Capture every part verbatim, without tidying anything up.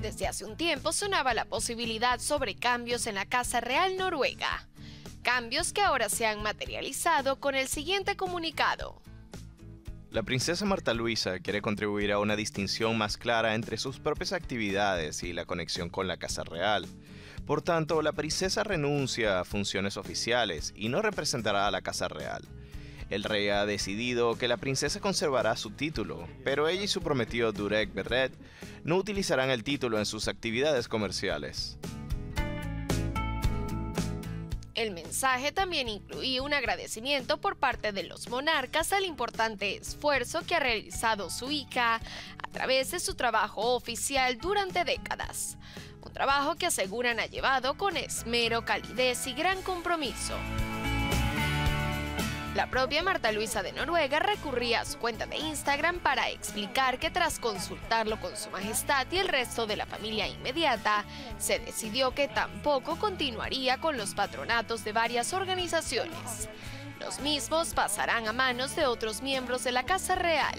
Desde hace un tiempo sonaba la posibilidad sobre cambios en la Casa Real noruega. Cambios que ahora se han materializado con el siguiente comunicado. La princesa Marta Luisa quiere contribuir a una distinción más clara entre sus propias actividades y la conexión con la Casa Real. Por tanto, la princesa renuncia a funciones oficiales y no representará a la Casa Real. El rey ha decidido que la princesa conservará su título, pero ella y su prometido Durek Verrett no utilizarán el título en sus actividades comerciales. El mensaje también incluía un agradecimiento por parte de los monarcas al importante esfuerzo que ha realizado su hija a través de su trabajo oficial durante décadas. Un trabajo que aseguran ha llevado con esmero, calidez y gran compromiso. La propia Marta Luisa de Noruega recurría a su cuenta de Instagram para explicar que tras consultarlo con su majestad y el resto de la familia inmediata, se decidió que tampoco continuaría con los patronatos de varias organizaciones. Los mismos pasarán a manos de otros miembros de la Casa Real.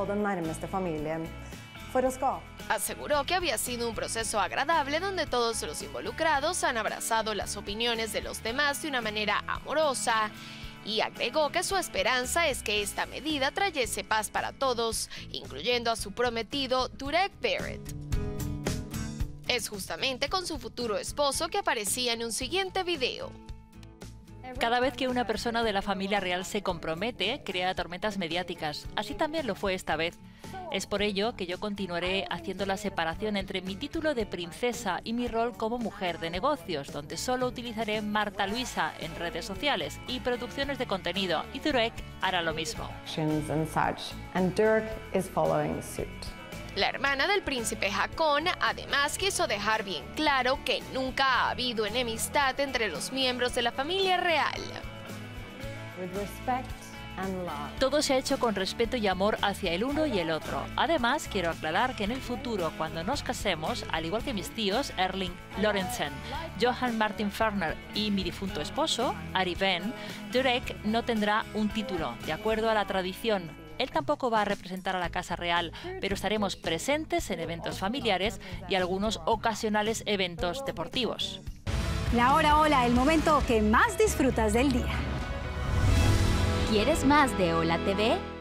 Aseguró que había sido un proceso agradable donde todos los involucrados han abrazado las opiniones de los demás de una manera amorosa, y agregó que su esperanza es que esta medida trayese paz para todos, incluyendo a su prometido Durek Verrett. Es justamente con su futuro esposo que aparecía en un siguiente video. Cada vez que una persona de la familia real se compromete, crea tormentas mediáticas. Así también lo fue esta vez. Es por ello que yo continuaré haciendo la separación entre mi título de princesa y mi rol como mujer de negocios, donde solo utilizaré Marta Luisa en redes sociales y producciones de contenido, y Durek hará lo mismo. La hermana del príncipe Haakon además quiso dejar bien claro que nunca ha habido enemistad entre los miembros de la familia real. Todo se ha hecho con respeto y amor hacia el uno y el otro. Además, quiero aclarar que en el futuro, cuando nos casemos, al igual que mis tíos Erling Lorentzen, Johan Martin Ferner y mi difunto esposo, Ari Ben, Durek no tendrá un título, de acuerdo a la tradición. Él tampoco va a representar a la Casa Real, pero estaremos presentes en eventos familiares y algunos ocasionales eventos deportivos. La hora hola, el momento que más disfrutas del día. ¿Quieres más de Hola T V?